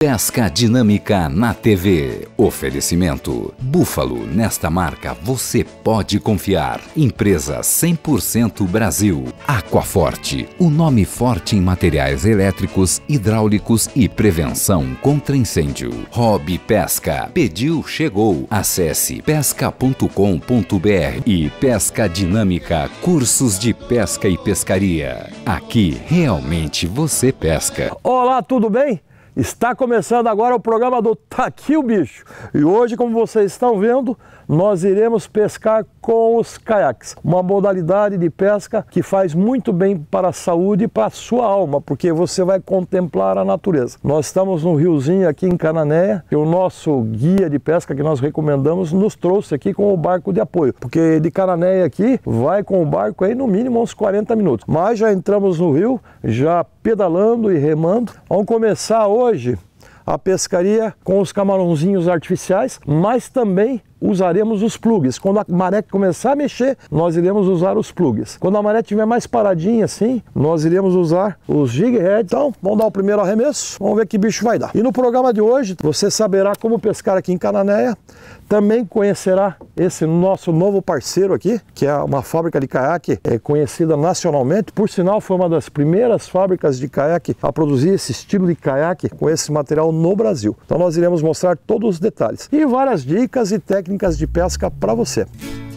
Pesca dinâmica na TV. Oferecimento Búfalo. Nesta marca você pode confiar. Empresa 100% Brasil. Aquaforte. O nome forte em materiais elétricos, hidráulicos e prevenção contra incêndio. Hobby Pesca. Pediu, chegou. Acesse pesca.com.br. E Pesca Dinâmica. Cursos de pesca e pescaria. Aqui realmente você pesca. Olá, tudo bem? Está começando agora o programa do Tá Aqui o Bicho. E hoje, como vocês estão vendo, nós iremos pescar com os caiaques. Uma modalidade de pesca que faz muito bem para a saúde e para a sua alma, porque você vai contemplar a natureza. Nós estamos no riozinho aqui em Cananéia, e o nosso guia de pesca que nós recomendamos nos trouxe aqui com o barco de apoio. Porque de Cananéia aqui, vai com o barco aí no mínimo uns 40 minutos. Mas já entramos no rio, já pedalando e remando. Vamos começar hoje a pescaria com os camarãozinhos artificiais, mas também usaremos os plugs. Quando a maré começar a mexer, nós iremos usar os plugs. Quando a maré estiver mais paradinha assim, nós iremos usar os jig head. Então, vamos dar o primeiro arremesso, vamos ver que bicho vai dar. E no programa de hoje, você saberá como pescar aqui em Cananéia, também conhecerá esse nosso novo parceiro aqui, que é uma fábrica de caiaque conhecida nacionalmente. Por sinal, foi uma das primeiras fábricas de caiaque a produzir esse estilo de caiaque com esse material no Brasil. Então nós iremos mostrar todos os detalhes e várias dicas e técnicas de pesca para você.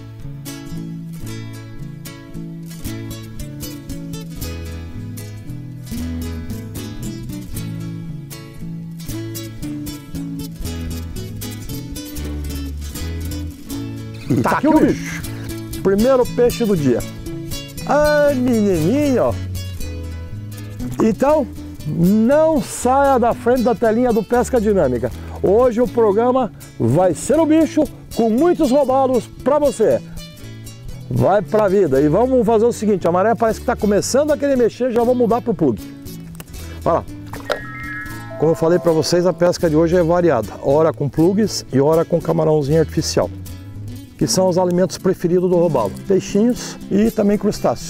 E tá aqui o bicho. Primeiro peixe do dia. Ai, menininho. Então, não saia da frente da telinha do Pesca Dinâmica. Hoje o programa vai ser o bicho com muitos rodados para você. Vai pra vida. E vamos fazer o seguinte, a maré parece que está começando a querer mexer, já vou mudar pro plug. Vai lá. Como eu falei para vocês, a pesca de hoje é variada. Hora com plugs e hora com camarãozinho artificial, que são os alimentos preferidos do robalo. Peixinhos e também crustáceos.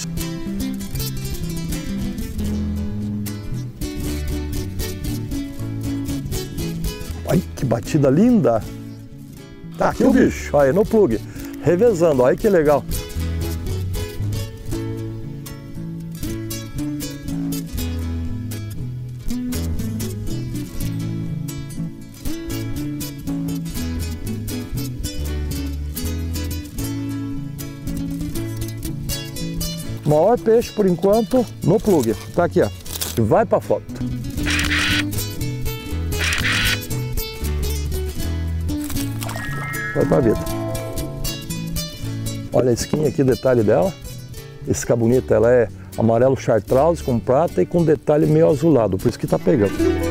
Olha que batida linda! Tá aqui o bicho, aí no plug, revezando, olha que legal. Maior peixe por enquanto no plug, tá aqui ó, e vai pra foto. Vai pra vida. Olha a skin aqui, detalhe dela. Esse que é bonita, ela é amarelo chartreuse com prata e com detalhe meio azulado, por isso que tá pegando.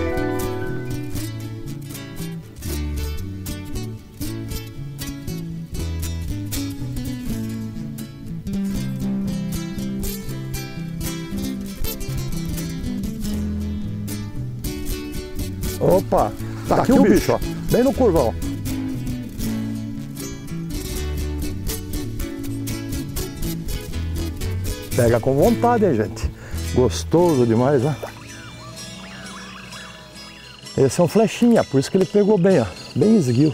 Opa, tá aqui o bicho, ó, bem no curvão. Pega com vontade, hein, gente? Gostoso demais, né? Esse é um flechinha, por isso que ele pegou bem, ó. Bem esguio.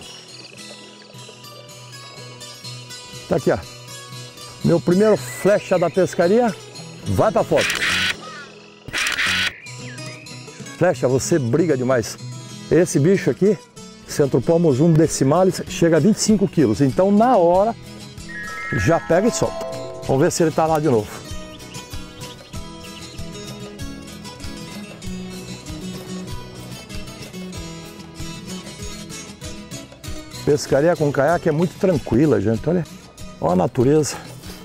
Tá aqui, ó. Meu primeiro flecha da pescaria. Vai pra foto. Flecha, você briga demais. Esse bicho aqui, Centropommus 1 decimalis, chega a 25 quilos. Então, na hora, já pega e solta. Vamos ver se ele tá lá de novo. Pescaria com caiaque é muito tranquila, gente. Olha a natureza.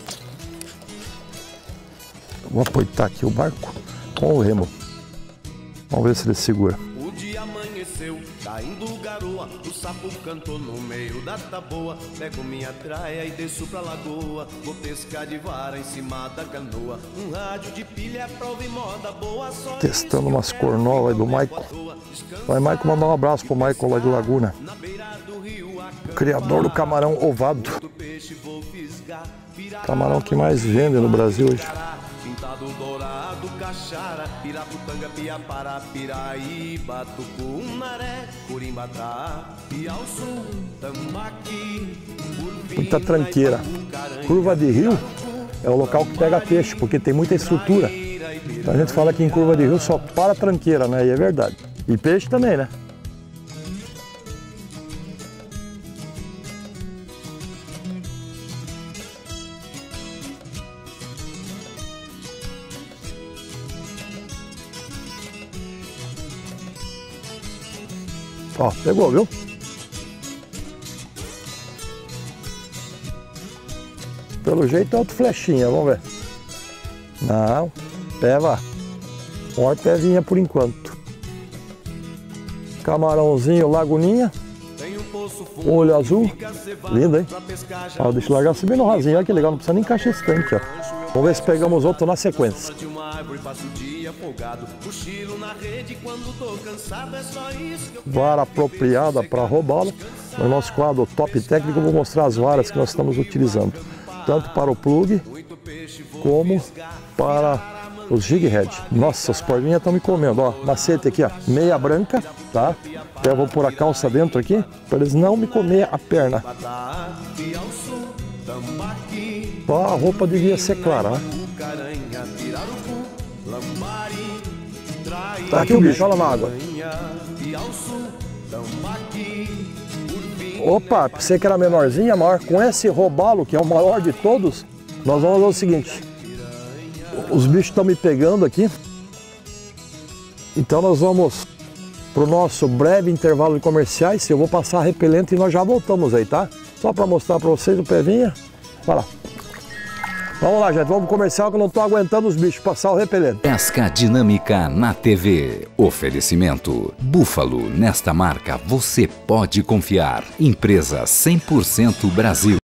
Vou apertar aqui o barco com o remo. Vamos ver se ele segura. O dia amanheceu, caindo garoa, o sapo cantou no meio da taboa. Pego minha traia e desço pra lagoa, vou pescar de vara em cima da canoa. Um rádio de pilha pra ouvir moda boa. Testando umas cornolas aí do Michael. Vai, Michael, mandar um abraço pro Michael lá de Laguna. O criador do camarão ovado. Camarão que mais vende no Brasil hoje. Itaxara, Piraputanga, Piapara, Piraíba, Tucunaré, Curimbatá, Piauçu, Tambaqui, muita tranqueira. Curva de rio é o local que pega peixe, porque tem muita estrutura. Então a gente fala que em curva de rio só para tranqueira, né? E é verdade. E peixe também, né? Ó, pegou, viu? Pelo jeito é outro flechinha, vamos ver. Não, peva. Maior pevinha por enquanto. Camarãozinho, laguninha. Olho azul. Lindo, hein? Ó, deixa eu largar subir no rasinho. Olha que legal, não precisa nem encaixar esse tanque, ó. Vamos ver se pegamos outro na sequência. Vara apropriada para roubá-lo. No nosso quadro Top Técnico eu vou mostrar as varas que nós estamos utilizando. Tanto para o plug, como para os jig head. Nossa, as porvinhas estão me comendo, ó. Macete aqui, ó. Meia branca, tá? Até eu vou pôr a calça dentro aqui, para eles não me comer a perna. Ó, a roupa devia ser clara, né? Tá aqui o bicho, olha na água. Opa, pensei que era menorzinha, maior. Com esse robalo, que é o maior de todos, nós vamos fazer o seguinte. Os bichos estão me pegando aqui. Então nós vamos para o nosso breve intervalo de comerciais. Eu vou passar repelente e nós já voltamos aí, tá? Só para mostrar para vocês o pevinha. Vai lá. Vamos lá, gente. Vamos pro comercial que eu não tô aguentando os bichos passar o repelente. Pesca Dinâmica na TV. Oferecimento. Búfalo. Nesta marca você pode confiar. Empresa 100% Brasil.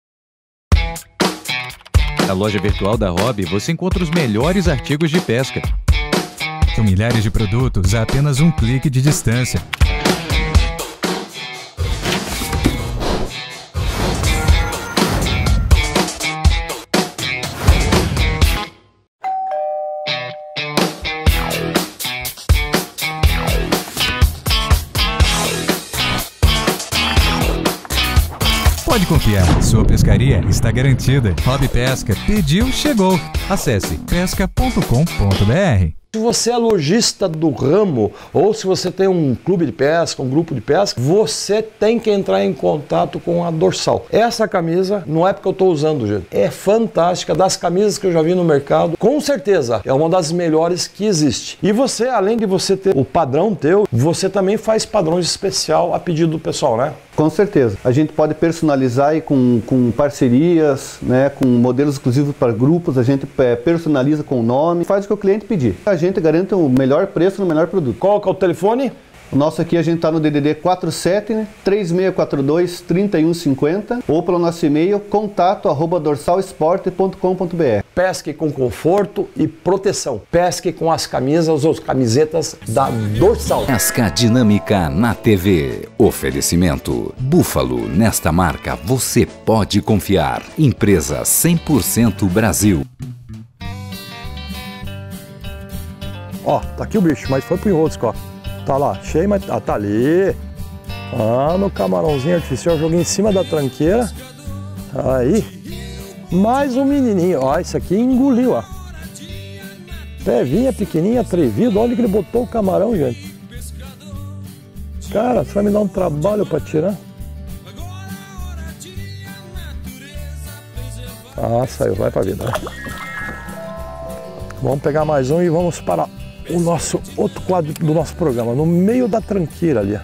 Na loja virtual da Hobby você encontra os melhores artigos de pesca. São milhares de produtos a apenas um clique de distância. Pode confiar, sua pescaria está garantida. Hobby Pesca, pediu, chegou. Acesse pesca.com.br. Se você é lojista do ramo ou se você tem um clube de pesca, um grupo de pesca, você tem que entrar em contato com a Dorsal. Essa camisa não é porque eu estou usando, gente. É fantástica, das camisas que eu já vi no mercado. Com certeza, é uma das melhores que existe. E você, além de você ter o padrão teu, você também faz padrões especial a pedido do pessoal, né? Com certeza. A gente pode personalizar aí com parcerias, né, com modelos exclusivos para grupos, a gente personaliza com o nome, faz o que o cliente pedir. A gente garante o melhor preço no melhor produto. Qual que é o telefone? O nosso aqui a gente está no DDD 47, né, 3642-3150 ou pelo nosso e-mail contato@dorsalsport.com.br. Pesque com conforto e proteção. Pesque com as camisas ou camisetas da Dorsal. Pesca Dinâmica na TV. Oferecimento. Búfalo. Nesta marca você pode confiar. Empresa 100% Brasil. Ó, tá aqui o bicho, mas foi pro enrosco, ó. Tá lá, cheio, mas tá ali. Ah, no camarãozinho artificial, eu joguei em cima da tranqueira. Aí. Mais um menininho. Ó, esse aqui engoliu, ó. Pevinha pequenininha, atrevido. Olha que ele botou o camarão, gente. Cara, você vai me dar um trabalho pra tirar? Ah, saiu, vai pra vida. Vamos pegar mais um e vamos para o nosso outro quadro do nosso programa, no meio da tranqueira ali.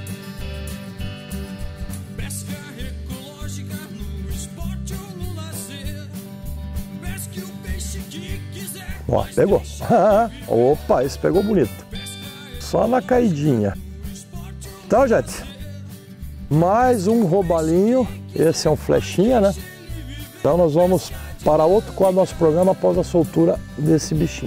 Ó, pegou. Opa, esse pegou bonito. Só na caidinha. Então, gente, mais um robalinho. Esse é um flechinha, né? Então nós vamos para outro quadro do nosso programa após a soltura desse bichinho.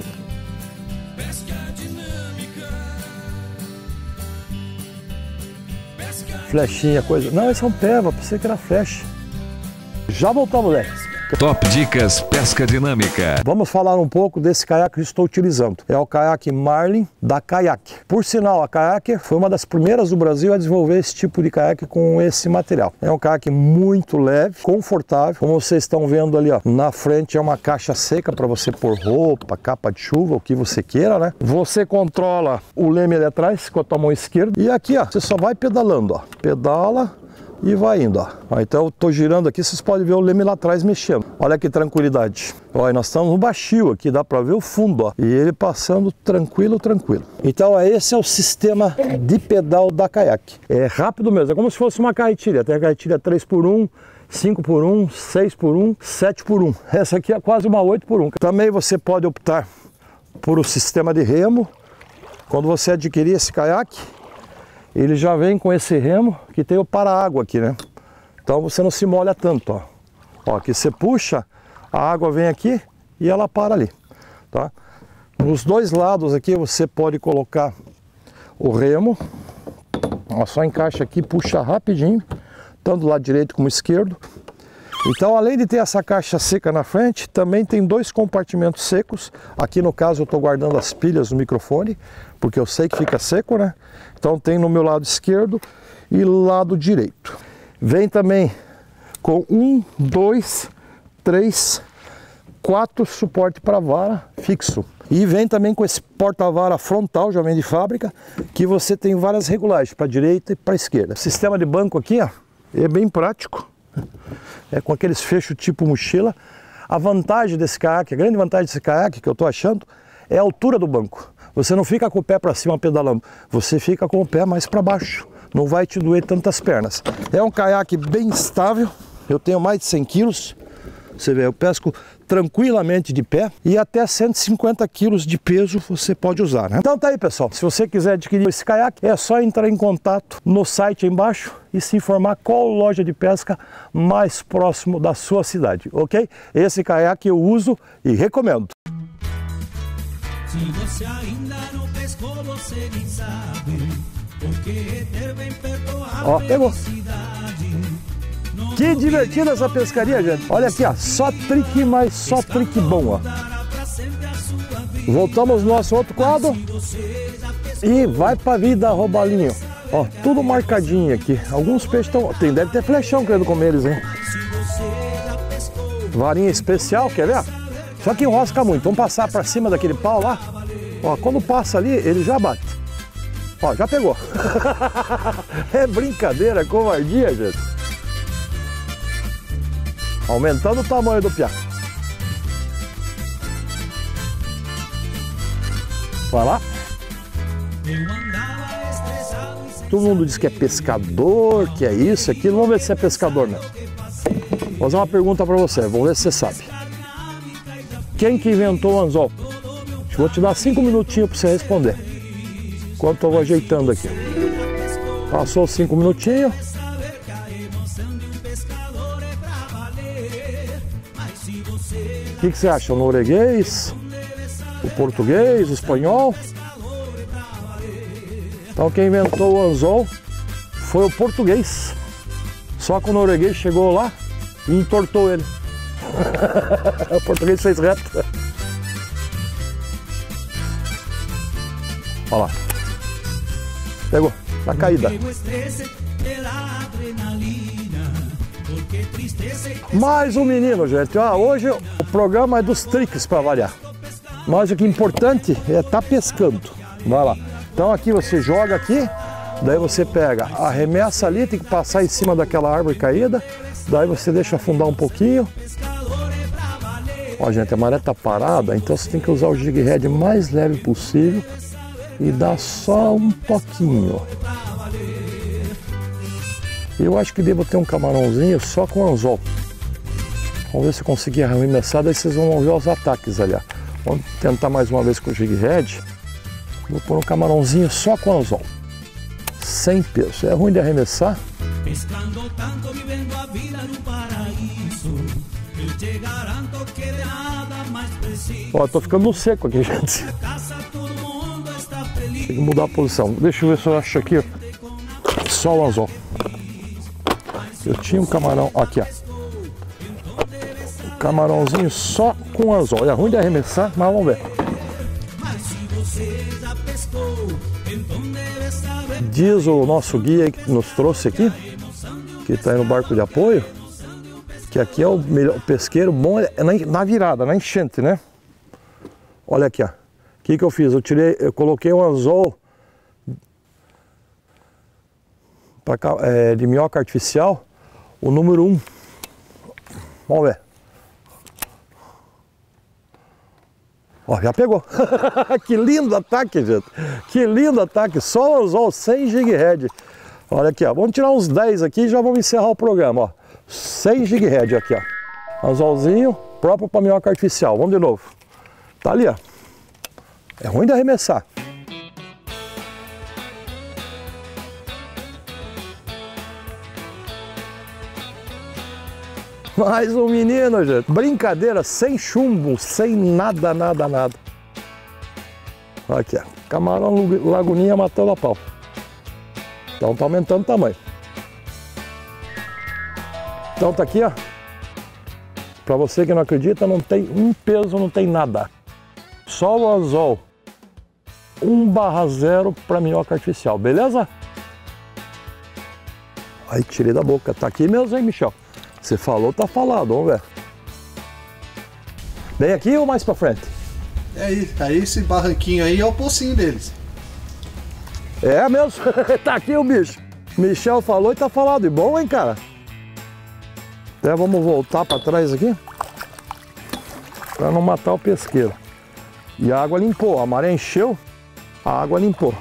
Flechinha, coisa... Não, esse é um peva, pensei que era flecha. Já voltamos, né? Top Dicas Pesca Dinâmica. Vamos falar um pouco desse caiaque que eu estou utilizando. É o caiaque Marlin da Kayak. Por sinal, a Kayak foi uma das primeiras do Brasil a desenvolver esse tipo de caiaque com esse material. É um caiaque muito leve, confortável. Como vocês estão vendo ali, ó, na frente é uma caixa seca para você pôr roupa, capa de chuva, o que você queira, né? Você controla o leme ali atrás com a tua mão esquerda. E aqui, ó, você só vai pedalando, ó. Pedala e vai indo, ó. Então eu tô girando aqui, vocês podem ver o leme lá atrás mexendo. Olha que tranquilidade. Olha, nós estamos no baixio aqui, dá para ver o fundo, ó. E ele passando tranquilo, tranquilo. Então esse é o sistema de pedal da Kayak. É rápido mesmo, é como se fosse uma carretilha. Tem a carretilha 3x1, 5x1, 6x1, 7x1. Essa aqui é quase uma 8x1. Também você pode optar por o sistema de remo. Quando você adquirir esse caiaque, ele já vem com esse remo que tem o para-água aqui, né? Então você não se molha tanto, ó. Ó, aqui você puxa, a água vem aqui e ela para ali, tá? Nos dois lados aqui você pode colocar o remo. Ó, só encaixa aqui, puxa rapidinho, tanto do lado direito como esquerdo. Então, além de ter essa caixa seca na frente, também tem dois compartimentos secos. Aqui no caso eu estou guardando as pilhas do microfone, porque eu sei que fica seco, né? Então tem no meu lado esquerdo e lado direito. Vem também com 1, 2, 3, 4 suporte para vara fixo. E vem também com esse porta-vara frontal, já vem de fábrica, que você tem várias regulagens para direita e para esquerda. O sistema de banco aqui, ó, é bem prático. É com aqueles fechos tipo mochila. A vantagem desse caiaque, a grande vantagem desse caiaque que eu estou achando, é a altura do banco. Você não fica com o pé para cima pedalando, você fica com o pé mais para baixo. Não vai te doer tantas pernas. É um caiaque bem estável, eu tenho mais de 100 quilos. Você vê, eu pesco tranquilamente de pé e até 150 quilos de peso você pode usar, né? Então tá aí, pessoal. Se você quiser adquirir esse caiaque, é só entrar em contato no site aí embaixo e se informar qual loja de pesca mais próximo da sua cidade, ok? Esse caiaque eu uso e recomendo. Se você ainda não pescou, você nem sabe, porque ter bem perto a felicidade. Que divertida essa pescaria, gente. Olha aqui, ó, só trick, mas só trick bom, ó. Voltamos no nosso outro quadro e vai pra vida, robalinho. Ó, tudo marcadinho aqui. Alguns peixes estão... deve ter flechão querendo comer eles, hein? Varinha especial, quer ver? Só que enrosca muito. Vamos passar pra cima daquele pau lá. Ó, quando passa ali, ele já bate. Ó, já pegou. É brincadeira, covardia, gente. Aumentando o tamanho do piá. Vai lá. Todo mundo diz que é pescador, que é isso, aquilo. Vamos ver se é pescador mesmo. Vou fazer uma pergunta para você, vamos ver se você sabe. Quem que inventou o anzol? Vou te dar 5 minutinhos para você responder. Enquanto eu vou ajeitando aqui. Passou 5 minutinhos. O que você acha? O norueguês? O português? O espanhol? Então quem inventou o anzol foi o português. Só que o norueguês chegou lá e entortou ele. O português fez reto. Olha lá. Pegou. Tá caída. Mais um menino, gente. Hoje o programa é dos tricks para variar. Mas o que é importante é estar pescando. Vai lá. Então aqui você joga aqui, daí você pega, arremessa ali, tem que passar em cima daquela árvore caída, daí você deixa afundar um pouquinho. Ó, gente, a maré tá parada, então você tem que usar o jig head mais leve possível e dar só um toquinho. Eu acho que devo ter um camarãozinho só com anzol. Vamos ver se eu conseguir arremessar, daí vocês vão ver os ataques ali. Vamos tentar mais uma vez com o jig head. Vou pôr um camarãozinho só com anzol. Sem peso. É ruim de arremessar. Ó, tô ficando no seco aqui, gente. Tem que mudar a posição. Deixa eu ver se eu acho aqui, ó. Só o anzol. Eu tinha um camarão aqui, ó. Camarãozinho só com anzol. É ruim de arremessar, mas vamos ver. Diz o nosso guia que nos trouxe aqui, que está aí no barco de apoio, que aqui é o melhor pesqueiro bom na virada, na enchente, né? Olha aqui, ó. O que eu fiz? Eu coloquei um anzol de minhoca artificial, o número 1. Vamos ver. Ó, já pegou. Que lindo ataque, gente. Que lindo ataque. Só o anzol sem jig head. Olha aqui, ó. Vamos tirar uns 10 aqui e já vamos encerrar o programa, ó. Sem jig head aqui, ó. Anzolzinho próprio para minhoca artificial. Vamos de novo. Tá ali, ó. É ruim de arremessar. Mais um menino, gente. Brincadeira, sem chumbo, sem nada, nada, nada. Aqui, ó. Camarão lagoninha matando a pau. Então tá aumentando o tamanho. Então tá aqui, ó. Pra você que não acredita, não tem um peso, não tem nada. Só o anzol 1/0 para minhoca artificial, beleza? Aí tirei da boca. Tá aqui mesmo, hein, Michel? Você falou, tá falado, vamos ver. Bem aqui ou mais pra frente? Aí esse barranquinho aí é o pocinho deles. É mesmo, tá aqui o bicho. Michel falou e tá falado. E bom, hein, cara? Até vamos voltar pra trás aqui. Pra não matar o pesqueiro. E a água limpou, a maré encheu, a água limpou.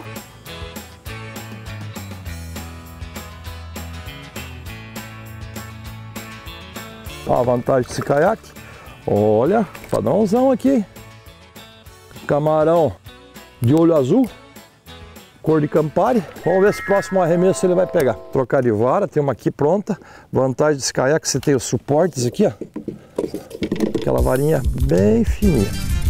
Ó, a vantagem desse caiaque. Olha, padrãozão aqui. Camarão de olho azul, cor de Campari. Vamos ver se o próximo arremesso ele vai pegar. Trocar de vara, tem uma aqui pronta. Vantagem desse caiaque, você tem os suportes aqui, ó. Aquela varinha bem fininha.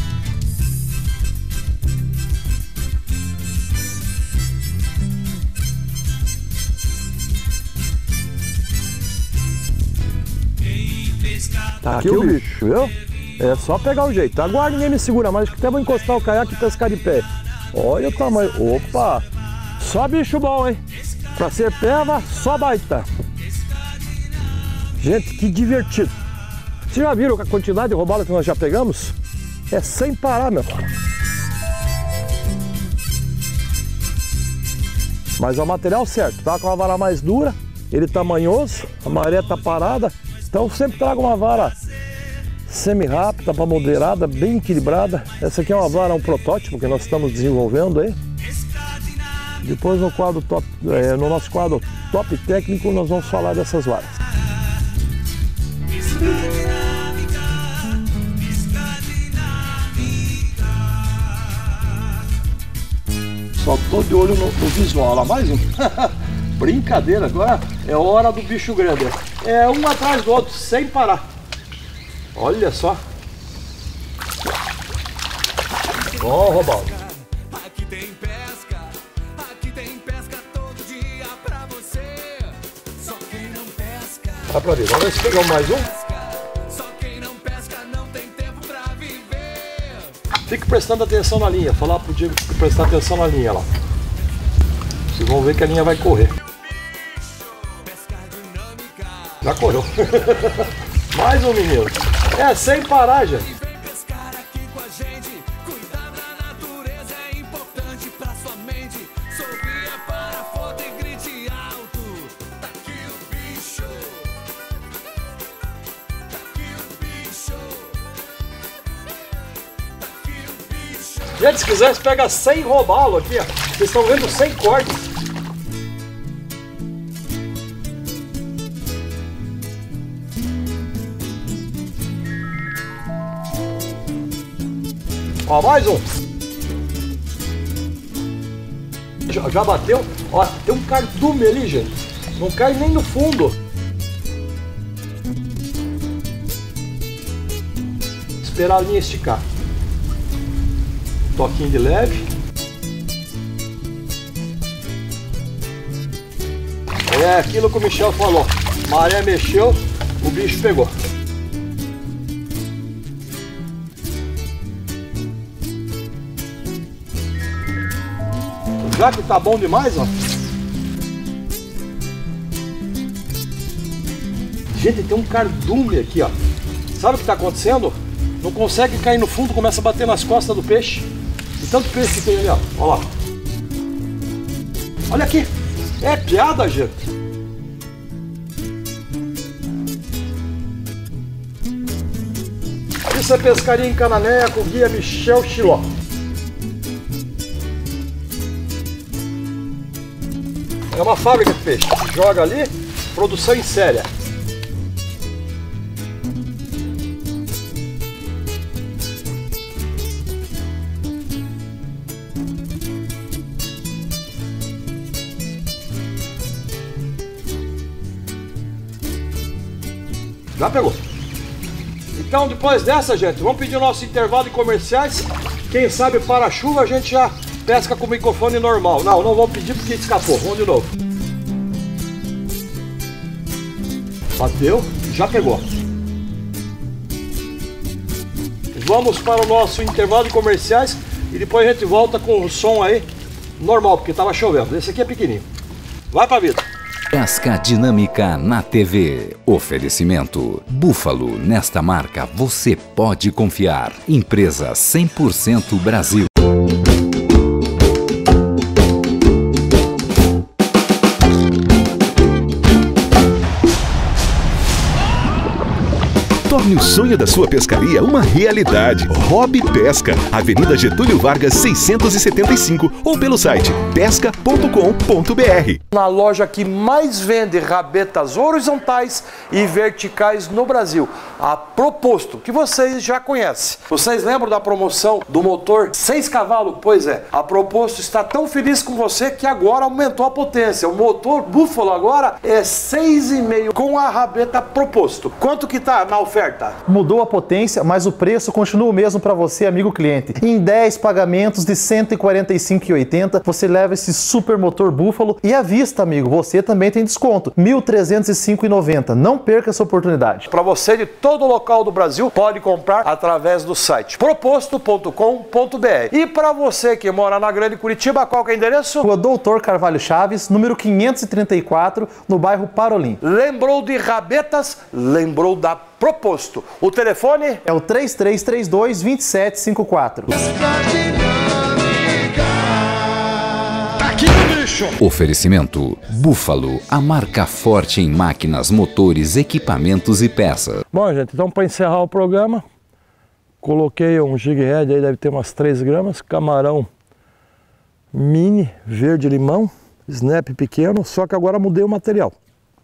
Tá aqui o bicho, viu? É só pegar o jeito. Agora ninguém me segura mais, que até vou encostar o caiaque e pescar de pé. Olha o tamanho. Opa! Só bicho bom, hein? Pra ser peva, só baita. Gente, que divertido. Vocês já viram a quantidade de robalo que nós já pegamos? É sem parar, meu cara. Mas é o material certo. Tá com uma vara mais dura, ele tá manhoso, a maré tá parada. Então sempre trago uma vara semi-rápida para moderada, bem equilibrada. Essa aqui é uma vara, um protótipo que nós estamos desenvolvendo aí. Depois no nosso quadro Top Técnico nós vamos falar dessas varas. Só tô de olho no visual. Olha lá, mais um. Brincadeira, agora é hora do bicho grande. É um atrás do outro, sem parar. Olha só. Ó, robalo. Aqui tem pesca todo dia pra você. Só quem não pesca. Dá pra ver, vamos ver se pegamos mais um. Só quem não pesca não tem tempo pra viver. Fique prestando atenção na linha. Falar pro Diego prestar atenção na linha lá. Vocês vão ver que a linha vai correr. Já correu. Mais um menino. É sem parar, gente. Vem pescar aqui com a gente. Cuidar da natureza é importante pra sua mente. Sorria para a foto e grite alto. Tá aqui o bicho. Tá aqui o bicho. Tá aqui o bicho. Gente, se quiser, você pega 100 robalo aqui, ó. Vocês estão vendo 100 cortes. Ó, mais um. Já bateu. Ó, tem um cardume ali, gente. Não cai nem no fundo. Esperar a linha esticar. Toquinho de leve. É aquilo que o Michel falou. Maré mexeu, o bicho pegou. já que tá bom demais, ó. Gente, tem um cardume aqui, ó. Sabe o que tá acontecendo? Não consegue cair no fundo, começa a bater nas costas do peixe. E tanto peixe que tem ali, ó. Olha lá. Olha aqui. É piada, gente. Isso é pescaria em Cananéia com o guia Michel Chiló. É uma fábrica de peixe. Joga ali, produção em série. Já pegou. Então, depois dessa, gente, vamos pedir o nosso intervalo de comerciais. Quem sabe para a chuva a gente já pesca com o microfone normal. Não vamos pedir porque escapou. Vamos de novo. Bateu, já pegou. Vamos para o nosso intervalo de comerciais e depois a gente volta com o som aí normal, porque estava chovendo. Esse aqui é pequenininho. Vai pra vida. Pesca Dinâmica na TV. Oferecimento. Búfalo, nesta marca você pode confiar. Empresa 100% Brasil. Torne o sonho da sua pescaria uma realidade. Hobby Pesca, Avenida Getúlio Vargas 675 ou pelo site pesca.com.br. Na loja que mais vende rabetas horizontais e verticais no Brasil, a Proposto, que vocês já conhecem. Vocês lembram da promoção do motor 6 cavalos? Pois é, a Proposto está tão feliz com você que agora aumentou a potência. O motor Búfalo agora é 6,5 com a rabeta Proposto. Quanto que tá na oferta? Mudou a potência, mas o preço continua o mesmo para você, amigo cliente. Em 10 pagamentos de R$ 145,80, você leva esse super motor Búfalo e à vista, amigo, você também tem desconto, R$ 1.305,90. Não perca essa oportunidade. Para você de todo o local do Brasil, pode comprar através do site proposto.com.br. E para você que mora na Grande Curitiba, qual que é o endereço? Rua Doutor Carvalho Chaves, número 534, no bairro Parolim. Lembrou de rabetas? Lembrou da Proposto. O telefone é o 3332-2754. Aqui no bicho. Oferecimento. Búfalo, a marca forte em máquinas, motores, equipamentos e peças. Bom, gente, então para encerrar o programa, coloquei um jig head aí, deve ter umas 3 gramas, camarão mini, verde limão, snap pequeno, só que agora mudei o material.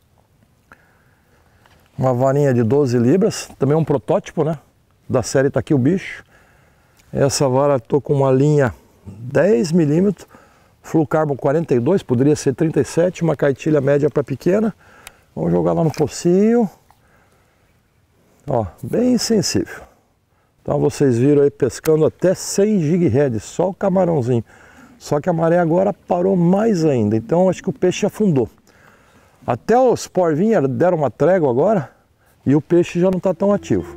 Uma varinha de 12 libras, também um protótipo, né? Da série Tá Aqui o Bicho. Essa vara estou com uma linha 10 milímetros, fluocarbon 42, poderia ser 37, uma cartilha média para pequena. Vamos jogar lá no pocinho. Ó, bem sensível. Então vocês viram aí pescando até 100 jig head, só o camarãozinho. Só que a maré agora parou mais ainda, então acho que o peixe afundou. Até os porvinhos deram uma trégua agora e o peixe já não está tão ativo.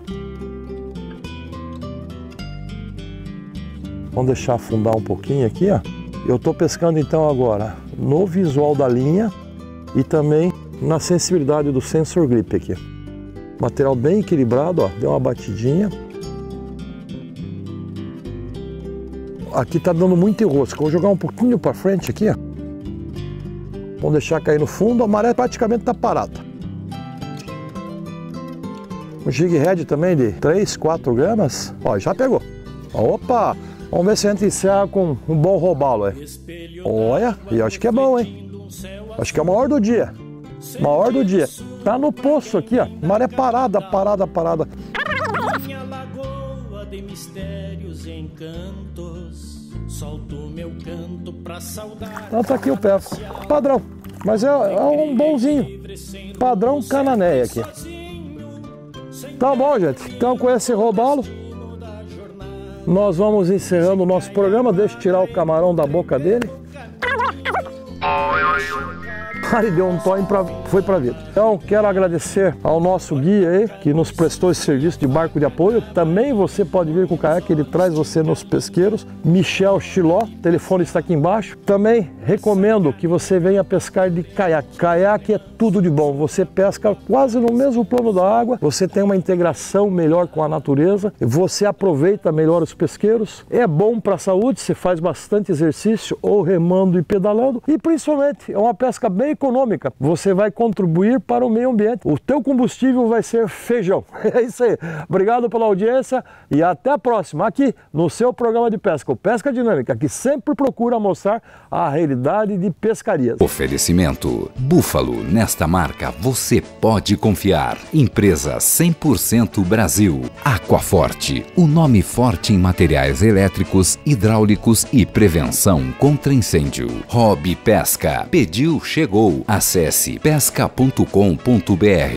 Vamos deixar afundar um pouquinho aqui, ó. Eu estou pescando então agora no visual da linha e também na sensibilidade do sensor grip aqui. Material bem equilibrado, ó, deu uma batidinha. Aqui está dando muito enrosco, vou jogar um pouquinho para frente aqui, ó. Vamos deixar cair no fundo, a maré praticamente está parada. Um jig head também de 3, 4 gramas. Ó, já pegou. Opa! Vamos ver se a gente encerra com um bom robalo aí. Olha, e acho que é bom, hein? Acho que é o maior do dia. Maior do dia. Tá no poço aqui, ó. Maré parada, parada, parada. Minha lagoa de mistérios e encantos. Solto meu canto pra saudar. Então tá aqui o pé. Padrão. Mas é um bonzinho. Padrão Cananéia aqui. Tá bom, gente. Então com esse robalo, nós vamos encerrando o nosso programa. Deixa eu tirar o camarão da boca dele. mar e deu um toim, foi para a vida. Então, quero agradecer ao nosso guia aí, que nos prestou esse serviço de barco de apoio. Também você pode vir com o caiaque, ele traz você nos pesqueiros. Michel Chiló, o telefone está aqui embaixo. Também recomendo que você venha pescar de caiaque. Caiaque é tudo de bom, você pesca quase no mesmo plano da água, você tem uma integração melhor com a natureza, você aproveita melhor os pesqueiros, é bom para a saúde, você faz bastante exercício ou remando e pedalando, e principalmente é uma pesca bem econômica, você vai contribuir para o meio ambiente, o teu combustível vai ser feijão. É isso aí, obrigado pela audiência e até a próxima aqui no seu programa de pesca, o Pesca Dinâmica, que sempre procura mostrar a realidade de pescarias. Oferecimento Búfalo, nesta marca você pode confiar. Empresa 100% Brasil. Aquaforte, o nome forte em materiais elétricos, hidráulicos e prevenção contra incêndio. Hobby Pesca, pediu, chegou. Acesse pesca.com.br.